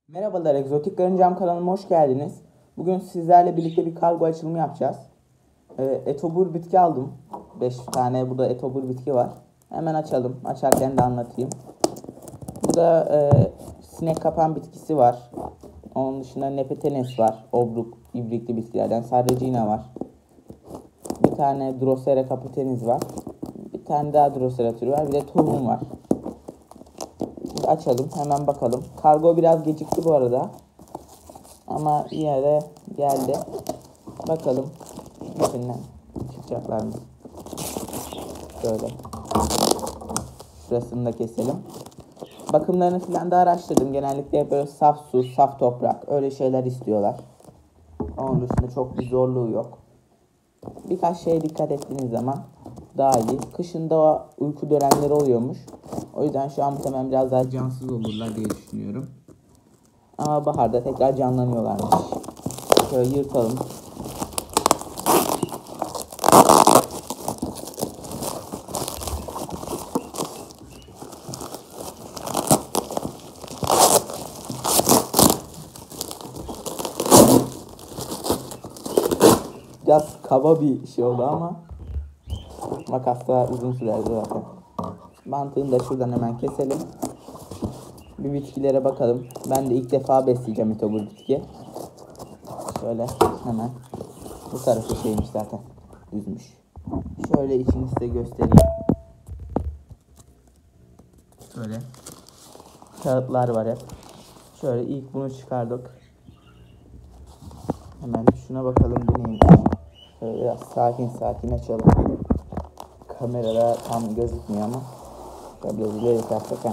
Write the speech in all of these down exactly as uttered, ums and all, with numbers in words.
Merhabalar, Egzotik Karıncam kanalıma hoş geldiniz. Bugün sizlerle birlikte bir kargo açılımı yapacağız. E, etobur bitki aldım. beş tane burada etobur bitki var. Hemen açalım. Açarken de anlatayım. Burada e, sinek kapan bitkisi var. Onun dışında nepetenes var. Obruk, ibrikli bitkilerden. Sarracina var. Bir tane Drosera caputenis var. Bir tane daha Drosera türü var. Bir de tohum var. Şimdi açalım. Hemen bakalım. Kargo biraz gecikti bu arada. Ama yine de geldi. Bakalım içinden çıkacaklar mı? Şöyle. Şurasını da keselim. Bakımlarını falan da araştırdım. Genellikle hep böyle saf su, saf toprak öyle şeyler istiyorlar. Onun dışında çok bir zorluğu yok. Birkaç şeye dikkat ettiğiniz zaman daha iyi. Kışında uyku dönemleri oluyormuş. O yüzden şu an muhtemelen biraz daha cansız olurlar diye düşünüyorum. Ama baharda tekrar canlanıyorlarmış. Şöyle yırtalım. Biraz kaba bir şey oldu ama makasla uzun sürerdi zaten. Mantığını da şuradan hemen keselim. Bir bitkilere bakalım. Ben de ilk defa besleyeceğim etobur bitki. Şöyle hemen. Bu tarafı şeymiş zaten. Düzmüş. Şöyle içini size göstereyim. Şöyle kağıtlar var hep. Şöyle ilk bunu çıkardık. Hemen şuna bakalım bu neymiş. Şöyle biraz sakin sakin açalım. Kamerada tam gözükmüyor ama. Şöyle biraz ileri yapsak ha.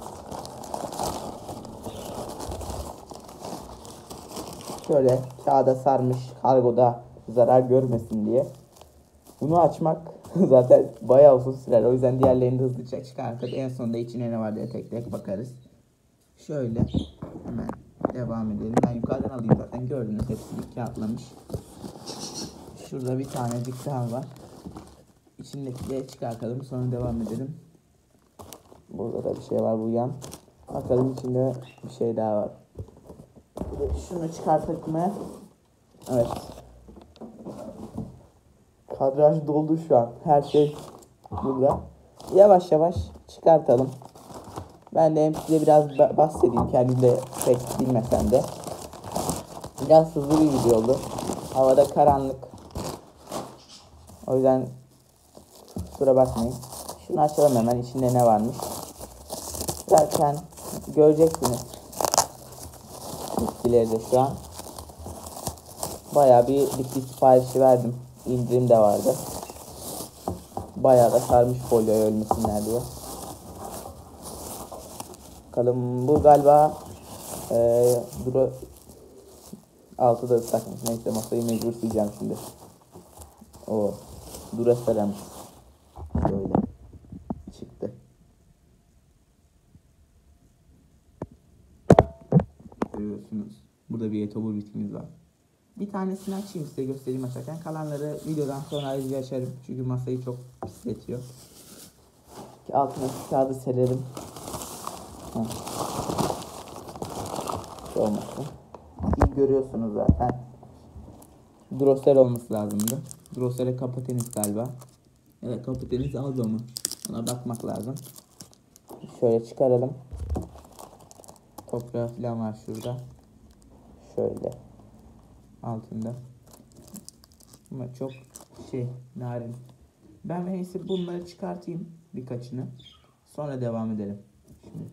Şöyle kağıda sarmış, kargoda zarar görmesin diye. Bunu açmak zaten bayağı uzun sürer. O yüzden diğerlerini de hızlıca çıkartıp en sonunda içine ne var diye tek tek bakarız. Şöyle hemen devam edelim. Ben yukarıdan alayım zaten. Gördünüz hepsini kağıtlamış. Şurada bir tanecik daha var. İçindekileri çıkartalım. Sonra devam edelim. Burada da bir şey var bu yan. Bakalım içinde bir şey daha var. Şunu çıkarttık mı? Evet. Kadraj doldu şu an. Her şey burada. Yavaş yavaş çıkartalım. Ben de hem size biraz bahsedeyim. Kendim de pek bilmesem de. Biraz hızlı bir video oldu. Havada karanlık. O yüzden kusura bakmayın. Şunu açalım hemen. İçinde ne varmış. Zaten göreceksiniz. Bitkileri de şu an. Bayağı bir bitki siparişi verdim. İndirim de vardı. Bayağı da sarmış folyoya ölmesinler diye. Bakalım bu galiba ee, duru altı da ıslakmış. Neyse masayı mecbur sileceğim şimdi. O Durasera'mış. Böyle çıktı. Görüyorsunuz. Burada bir etobur bitkimiz var. Bir tanesini açayım size göstereyim açarken. Kalanları videodan sonra ayrıca açarım. Çünkü masayı çok pisletiyor. Altına şu kağıdı serelim. Şu olmasın. İyi görüyorsunuz zaten. Drosera olması lazımdı. Drosera caputenis galiba. Evet, caputenis aldı mı? Ona bakmak lazım. Şöyle çıkaralım. Toprağı falan var şurada. Şöyle. Altında. Ama çok şey narin. Ben neyse bunları çıkartayım birkaçını. Sonra devam edelim. Şimdi.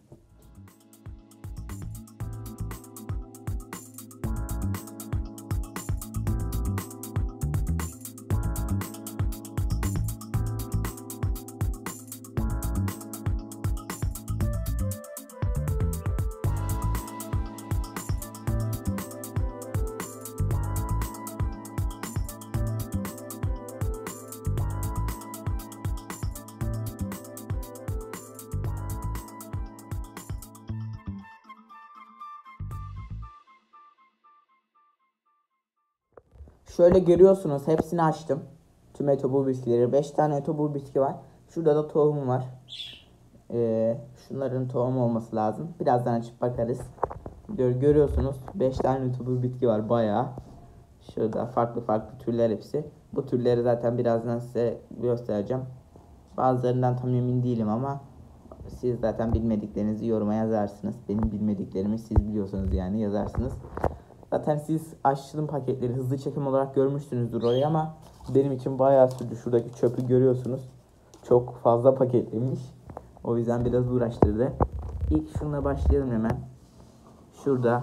Şöyle görüyorsunuz hepsini açtım. Tüm etobur bitkileri. beş tane etobur bitki var. Şurada da tohum var. Ee, şunların tohum olması lazım. Birazdan açıp bakarız. Gör, görüyorsunuz beş tane YouTuber bitki var bayağı. Şurada farklı farklı türler hepsi. Bu türleri zaten birazdan size göstereceğim. Bazılarından tam emin değilim ama siz zaten bilmediklerinizi yoruma yazarsınız. Benim bilmediklerimi siz biliyorsanız yani yazarsınız. Zaten siz açılım paketleri hızlı çekim olarak görmüşsünüzdür orayı ama benim için bayağı sürdü. Şuradaki çöpü görüyorsunuz. Çok fazla paketlemiş. O yüzden biraz uğraştırdı. İlk şununla başlayalım hemen. Şurada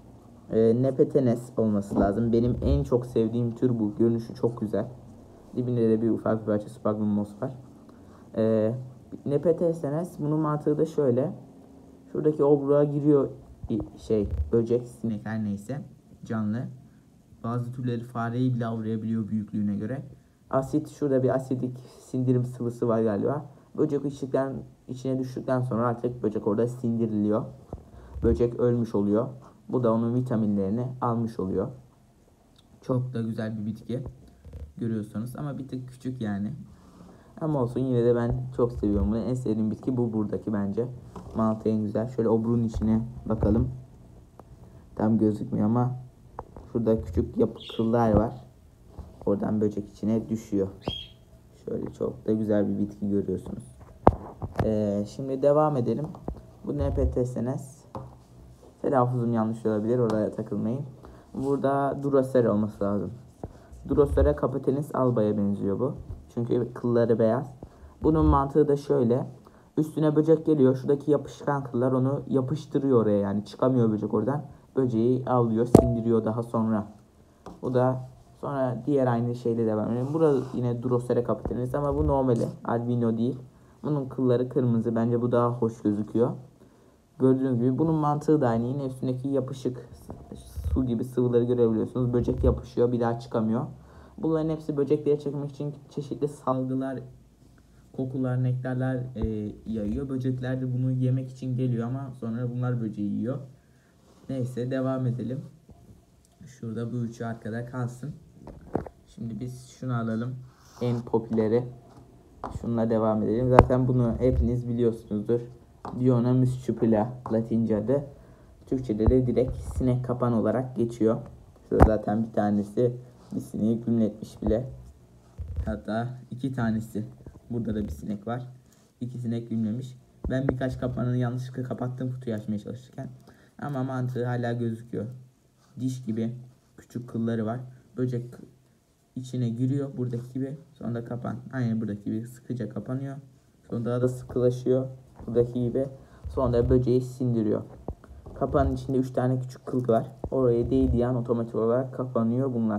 e, Nepetenes olması lazım. Benim en çok sevdiğim tür bu. Görünüşü çok güzel. Dibinde de bir ufak bir parça Sphagnum moss var. E, Nepetenes bunun mantığı da şöyle. Şuradaki obruğa giriyor şey böcek, sinek her neyse canlı. Bazı türleri fareyi bile avrayabiliyor büyüklüğüne göre. Asit şurada bir asidik sindirim sıvısı var galiba. Böcek içtikten, içine düştükten sonra artık böcek orada sindiriliyor. Böcek ölmüş oluyor. Bu da onun vitaminlerini almış oluyor. Çok da güzel bir bitki. Görüyorsunuz ama bir tık küçük yani. Ama olsun yine de ben çok seviyorum bunu. En sevdiğim bitki bu buradaki bence. Mantığı en güzel. Şöyle obruğun içine bakalım. Tam gözükmüyor ama şurada küçük yapı kıllar var. Oradan böcek içine düşüyor. Şöyle çok da güzel bir bitki görüyorsunuz. Ee, şimdi devam edelim. Bu Nepetenes. Telaffuzum yanlış olabilir. Oraya takılmayın. Burada Drosera olması lazım. Drosera Capetenis alba'ya benziyor bu. Çünkü kılları beyaz. Bunun mantığı da şöyle. Üstüne böcek geliyor. Şuradaki yapışkan kıllar onu yapıştırıyor oraya. Yani çıkamıyor böcek oradan. Böceği avlıyor, sindiriyor daha sonra. Bu da sonra diğer aynı şeyle devam ediyor. Burada yine Drosera Capetenis ama bu normali. Albino değil. Bunun kılları kırmızı. Bence bu daha hoş gözüküyor. Gördüğünüz gibi bunun mantığı da aynı. Yine üstündeki yapışık su gibi sıvıları görebiliyorsunuz. Böcek yapışıyor, bir daha çıkamıyor. Bunların hepsi böcekleri çekmek için çeşitli salgılar, kokular, nektarlar e, yayıyor. Böcekler de bunu yemek için geliyor ama sonra bunlar böceği yiyor. Neyse devam edelim. Şurada bu üçü arkada kalsın. Şimdi biz şunu alalım. En popüleri. Şununla devam edelim. Zaten bunu hepiniz biliyorsunuzdur. Diona muscipula Latince adı. Türkçe'de de direkt sinek kapan olarak geçiyor. Şurada zaten bir tanesi bir sineği gümletmiş bile. Hatta iki tanesi. Burada da bir sinek var. İki sinek gümlemiş. Ben birkaç kapağını yanlışlıkla kapattım kutuyu açmaya çalışırken. Ama mantığı hala gözüküyor. Diş gibi küçük kılları var. Böcek içine giriyor buradaki gibi. Sonra da kapan. Aynı buradaki gibi sıkıca kapanıyor. Sonra daha da sıkılaşıyor. Buradaki gibi. Sonra da böceği sindiriyor. Kapağın içinde üç tane küçük kıl var. Oraya değdiği an otomatik olarak kapanıyor bunlar.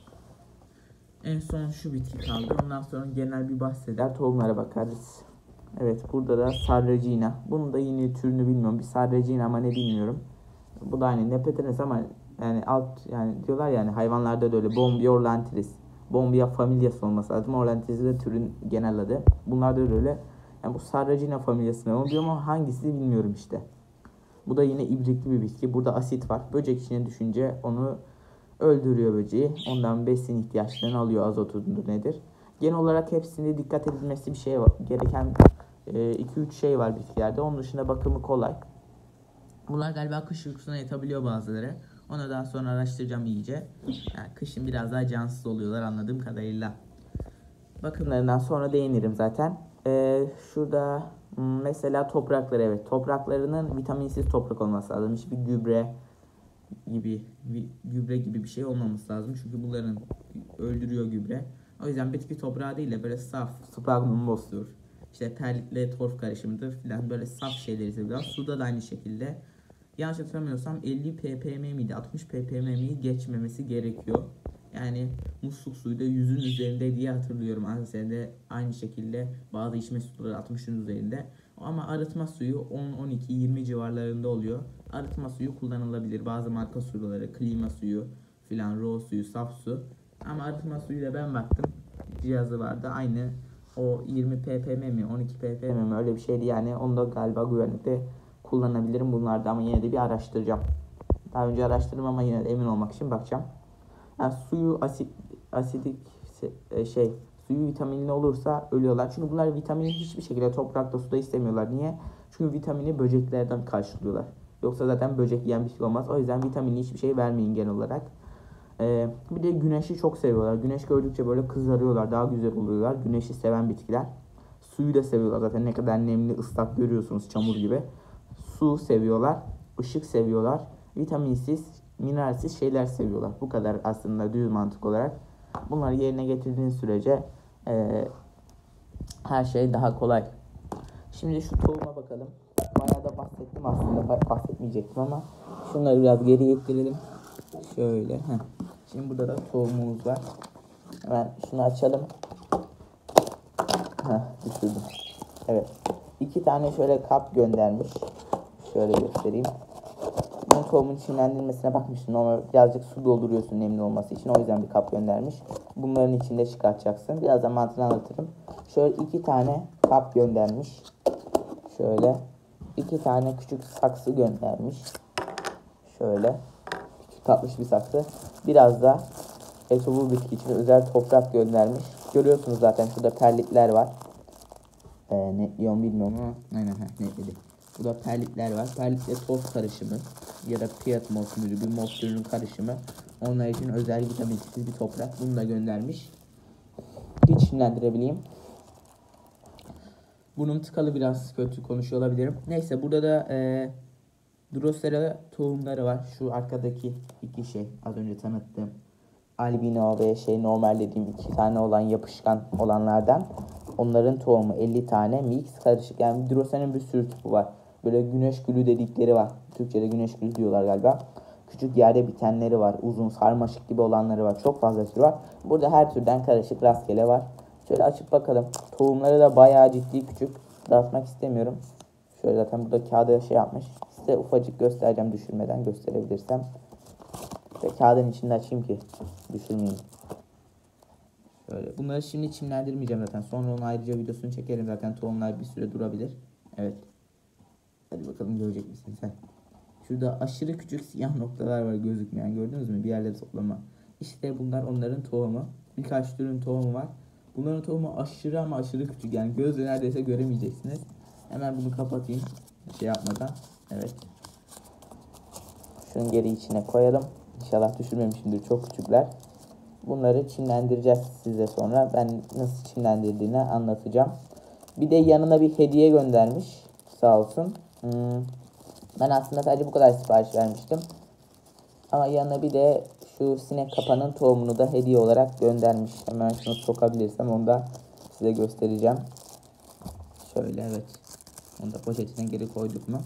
En son şu bitki kaldı. Ondan sonra genel bir bahseder. Tohumlara bakarız. Evet burada da Sarracina. Bunun da yine türünü bilmiyorum. Bir Sarracina ama ne bilmiyorum. Bu da aynı Nepetenes ama yani alt yani diyorlar yani hayvanlarda da öyle. Bombia orlantris. Bombia familyası olması lazım. Orlantris de türün genel adı. Bunlar da öyle. Yani bu Sarracina familyasına oluyor ama hangisi bilmiyorum işte. Bu da yine ibrikli bir bitki. Burada asit var. Böcek içine düşünce onu öldürüyor böceği. Ondan besin ihtiyaçlarını alıyor. Azotudur nedir. Genel olarak hepsinde dikkat edilmesi bir şey var. Gereken iki üç şey var bitkilerde. Onun dışında bakımı kolay. Bunlar galiba kış uykusuna yatabiliyor bazıları. Onu daha sonra araştıracağım iyice. Yani kışın biraz daha cansız oluyorlar anladığım kadarıyla. Bakımlarından sonra değinirim zaten. Ee, şurada mesela toprakları evet. Topraklarının vitaminsiz toprak olması lazım. Hiçbir gübre gibi gübre gibi bir şey olmaması lazım. Çünkü bunların öldürüyor gübre. O yüzden bitki toprağı değil de böyle saf Sphagnum moss'tur. İşte perlitle torf karışımıdır filan böyle saf şeyleri seviyorlar. Suda da aynı şekilde. Yanlış hatırlamıyorsam elli ppm miydi altmış ppm mi geçmemesi gerekiyor. Yani musluk suyu da yüzün üzerinde diye hatırlıyorum. Aslında aynı şekilde bazı içme suları altmışın üzerinde. Ama arıtma suyu on on iki yirmi civarlarında oluyor. Arıtma suyu kullanılabilir. Bazı marka suları, klima suyu filan, raw suyu, saf su. Ama arıtma suyuyla ben baktım. Cihazı vardı. Aynı o yirmi ppm mi on iki ppm mi öyle bir şeydi yani. Onu da galiba güvenlikte kullanabilirim bunlarda ama yine de bir araştıracağım. Daha önce araştırdım ama yine de emin olmak için bakacağım. Yani suyu asit asidik şey suyu vitaminli olursa ölüyorlar. Çünkü bunlar vitamini hiçbir şekilde toprakta suda istemiyorlar. Niye? Çünkü vitamini böceklerden karşılıyorlar. Yoksa zaten böcek yiyen bir şey olmaz. O yüzden vitaminli hiçbir şey vermeyin genel olarak. Ee, bir de güneşi çok seviyorlar. Güneş gördükçe böyle kızarıyorlar. Daha güzel oluyorlar. Güneşi seven bitkiler. Suyu da seviyorlar. Zaten ne kadar nemli, ıslak görüyorsunuz, çamur gibi. Su seviyorlar. Işık seviyorlar. Vitaminsiz, mineralsiz şeyler seviyorlar. Bu kadar aslında düz mantık olarak. Bunları yerine getirdiğiniz sürece e, her şey daha kolay. Şimdi şu tohuma bakalım. Bayağı da bahsettim aslında. Bahsetmeyecektim ama şunları biraz geriye ittirelim. Şöyle. Heh. Şimdi burada da tohumumuz var. Hemen şunu açalım. Heh, düşürdüm. Evet. İki tane şöyle kap göndermiş. Şöyle göstereyim. Ben tohumun çimlendirilmesine bakmıştım. Normal birazcık su dolduruyorsun nemli olması için. O yüzden bir kap göndermiş. Bunların içinde çıkartacaksın. Birazdan mantığını anlatırım. Şöyle iki tane kap göndermiş. Şöyle. iki tane küçük saksı göndermiş. Şöyle. Küçük tatlış bir saksı. Biraz da etobur bitki için özel toprak göndermiş. Görüyorsunuz zaten şurada perlitler var. Ee, ne diyorum bilmiyorum ama aynen ne dedi. Burada perlitler var. Perlitle toz karışımı ya da piyat mos türü bir mos türünün karışımı. Onlar için özel vitaminsiz bir toprak. Bunu da göndermiş. Hiç çimlendirebileyim. Burnum tıkalı, biraz kötü konuşuyor olabilirim. Neyse burada da e, Drosera tohumları var. Şu arkadaki iki şey az önce tanıttığım albino ve şey normal dediğim iki tane olan yapışkan olanlardan. Onların tohumu elli tane mix karışık. Yani Drosera'nın bir sürü tipi var. Böyle güneş gülü dedikleri var. Türkçe'de güneş gülü diyorlar galiba. Küçük yerde bitenleri var. Uzun sarmaşık gibi olanları var. Çok fazla tür var. Burada her türden karışık rastgele var. Şöyle açıp bakalım. Tohumları da bayağı ciddi küçük. Dağıtmak istemiyorum. Şöyle zaten burada kağıda şey yapmış. Size ufacık göstereceğim düşürmeden gösterebilirsem. Ve kağıdın içinde açayım ki düşürmeyeyim. Şöyle. Bunları şimdi çimlendirmeyeceğim zaten. Sonra onun ayrıca videosunu çekerim zaten. Tohumlar bir süre durabilir. Evet. Hadi bakalım görecek misin sen? Şurada aşırı küçük siyah noktalar var gözükmeyen. Gördünüz mü? Bir yerlere toplama. İşte bunlar onların tohumu. Birkaç türün tohumu var. Bunların tohumu aşırı ama aşırı küçük. Yani gözle neredeyse göremeyeceksiniz. Hemen bunu kapatayım. Şey yapmadan. Evet. Şunu geri içine koyalım. İnşallah düşürmemişimdir. Çok küçükler. Bunları çimlendireceğiz size sonra. Ben nasıl çimlendirdiğini anlatacağım. Bir de yanına bir hediye göndermiş. Sağ olsun. Hmm. Ben aslında sadece bu kadar sipariş vermiştim. Ama yanına bir de şu sinek kapanın tohumunu da hediye olarak göndermiş. Hemen şunu sokabilirsem onu da size göstereceğim. Şöyle evet. Onu da poşetine geri koyduk mu?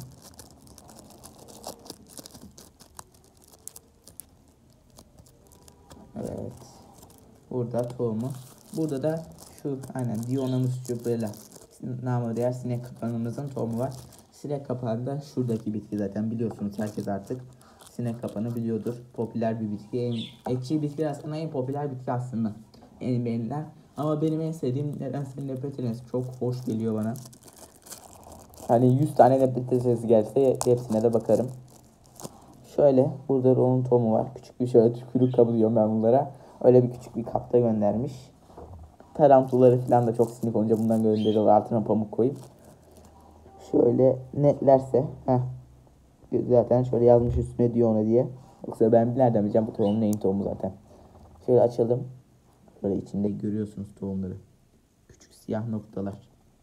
Evet. Burada tohumu. Burada da şu aynen Dionamus jubrella namı diğer sinek kapanımızın tohumu var. Sinek kapanı da şuradaki bitki zaten biliyorsunuz, herkes artık sinek kapanı biliyordur. Popüler bir bitki. En, ekşi bitki aslında en popüler bitki aslında. En beğenilen. Ama benim en sevdiğim nedense Nepenthes. Çok hoş geliyor bana. Hani yüz tane Nepenthes gelse hepsine de bakarım. Şöyle burada onun tohumu var. Küçük bir şöyle tükürük kabı diyorum ben bunlara. Öyle bir küçük bir kapta göndermiş. Tarantuları falan da çok sinir olunca bundan gönderiyorlar. Altına pamuk koyup. Şöyle netlerse. Heh. Zaten şöyle yazmış üstüne diyor ona diye. Yoksa ben nereden bileceğim bu tohumun neyin tohumu zaten. Şöyle açalım. Böyle içinde görüyorsunuz tohumları. Küçük siyah noktalar.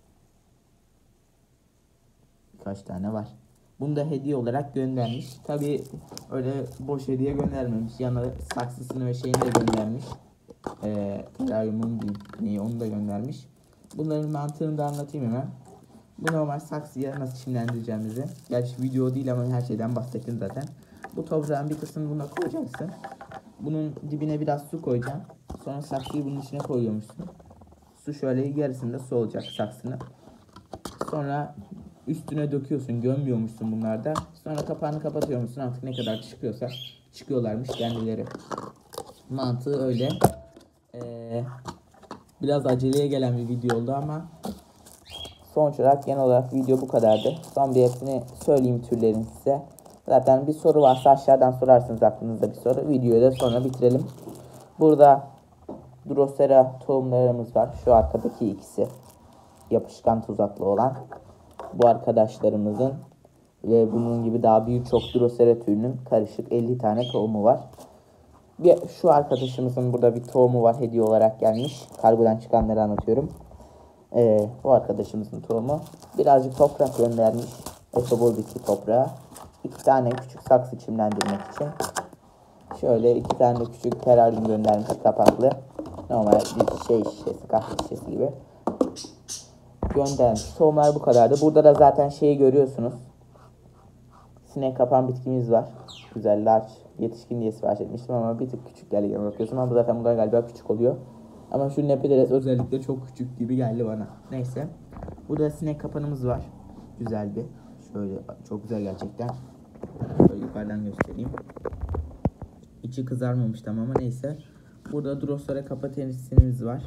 Birkaç tane var. Bunu da hediye olarak göndermiş. Tabi öyle boş hediye göndermemiş. Yanına saksısını ve şeyini de göndermiş. Ee, teraryumun neyi onu da göndermiş. Bunların mantığını da anlatayım hemen. Bu normal saksıya nasıl çimlendireceğimizi. Gerçi video değil ama her şeyden bahsettim zaten. Bu toprağın bir kısmını buna koyacaksın. Bunun dibine biraz su koyacağım. Sonra saksıyı bunun içine koyuyormuşsun. Su şöyle yarısında su olacak saksının. Sonra üstüne döküyorsun, gömmüyormuşsun bunlarda. Sonra kapağını kapatıyormuşsun, artık ne kadar çıkıyorsa çıkıyorlarmış kendileri. Mantığı öyle. Ee, biraz aceleye gelen bir video oldu ama sonuç olarak genel olarak video bu kadardı. Son bir hepsini söyleyeyim türlerin size. Zaten bir soru varsa aşağıdan sorarsınız, aklınızda bir soru. Videoyu da sonra bitirelim. Burada Drosera tohumlarımız var. Şu arkadaki ikisi yapışkan tuzaklı olan. Bu arkadaşlarımızın ve bunun gibi daha birçok Drosera türünün karışık elli tane tohumu var. Bir, şu arkadaşımızın burada bir tohumu var, hediye olarak gelmiş. Kargodan çıkanları anlatıyorum. Ee, bu arkadaşımızın tohumu. Birazcık toprak göndermiş. Etobur bitki toprağı. İki tane küçük saksı çimlendirmek için. Şöyle iki tane küçük teraryum göndermiş, kapaklı. Normal bir şey şişesi, kahve şişesi gibi. Göndermiş. Tohumlar bu kadardı. Burada da zaten şeyi görüyorsunuz. Sinek kapan bitkimiz var. Güzel, large, yetişkin diye sipariş etmiştim ama bir tık küçük geldi gibi bakıyorsun. Ama zaten bunlar galiba küçük oluyor. Ama şu Nepideres özellikle çok küçük gibi geldi bana. Neyse. Burada sinek kapanımız var. Güzel bir. Şöyle çok güzel gerçekten. Şöyle yukarıdan göstereyim. İçi kızarmamış tam ama neyse. Burada Drosera kapatenisimiz var.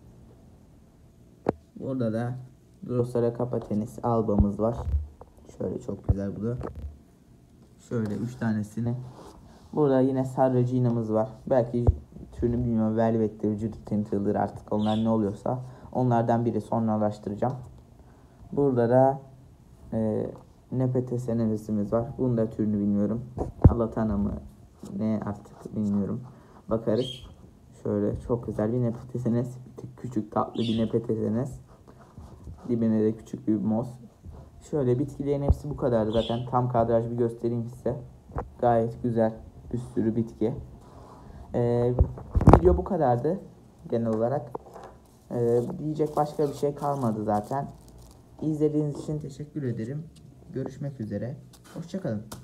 Burada da Drosera kapatenis albamız var. Şöyle çok güzel bu da. Şöyle üç tanesini. Burada yine Sarracina'mız var. Belki türünü bilmiyorum. Velvet'tir, Judith Tintel'dır, artık onlar ne oluyorsa. Onlardan biri, sonra araştıracağım. Burada da e, Nepenthes senevisimiz var. Bunun da türünü bilmiyorum. Alatana mı ne artık bilmiyorum. Bakarız. Şöyle çok güzel bir Nepenthes. Bir tık küçük tatlı bir Nepenthes. Dibine de küçük bir moz. Şöyle bitkilerin hepsi bu kadardı zaten. Tam kadraj bir göstereyim size. Gayet güzel bir sürü bitki. Ee, video bu kadardı genel olarak. Ee, diyecek başka bir şey kalmadı zaten. İzlediğiniz için teşekkür ederim. Görüşmek üzere. Hoşça kalın.